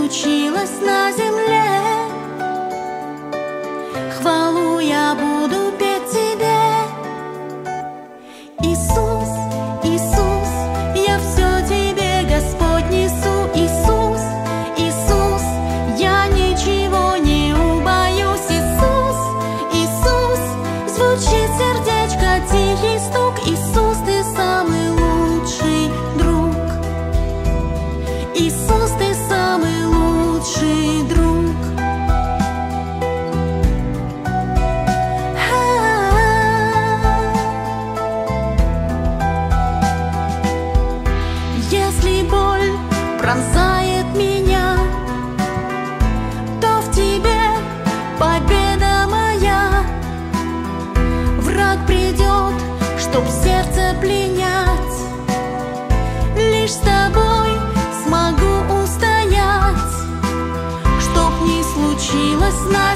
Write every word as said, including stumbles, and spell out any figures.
случилось на земле, хвалу я буду петь Тебе. Иисус, Иисус, я все Тебе, Господь, несу. Иисус, Иисус, я ничего не убоюсь. Иисус, Иисус, звучит сердечко, тихий стук. Иисус, Ты самый лучший друг. Иисус, Ты самый лучший друг. Если боль пронзает меня, то в Тебе победа моя. Враг придет, чтоб сердце пленять, лишь с Тобой смогу устоять. Чтоб не случилось на